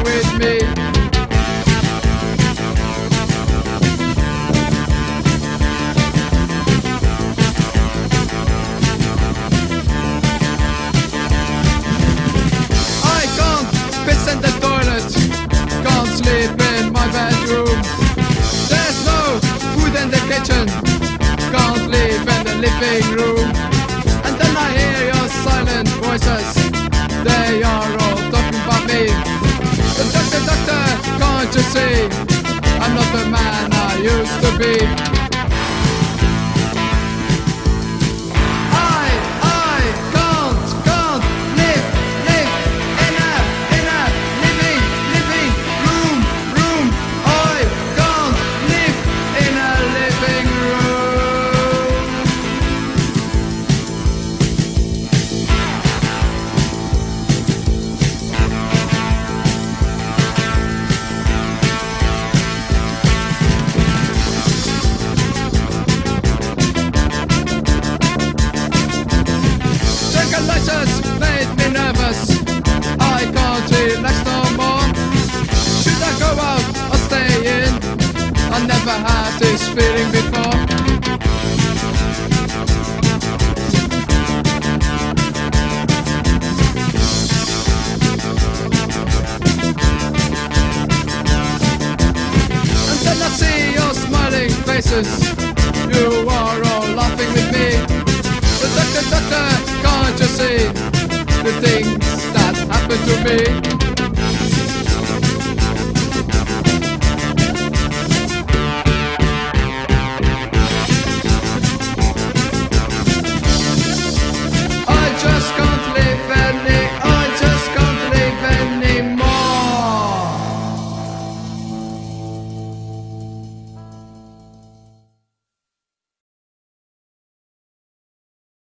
with me. I can't piss in the toilet, can't sleep in my bedroom. There's no food in the kitchen, can't live in the living room. And then I hear your silent voices, they are all talking about me. But doctor, doctor, can't you see, I'm not the man I used to be. Made me nervous, I can't relax no more. Should I go out or stay in? I never had this feeling before. And then I see your smiling faces, you are all laughing with me. But doctor, doctor, can't you see the things that happen to me?